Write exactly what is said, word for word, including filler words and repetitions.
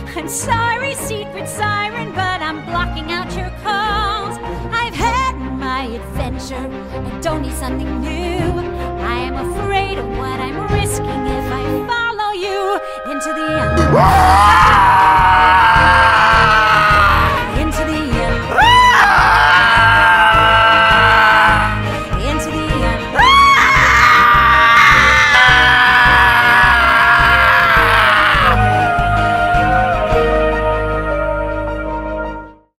I'm sorry, secret siren, but I'm blocking out your calls. I've had my adventure, I don't need something new. I am afraid of what I'm risking if I follow you into the unknown.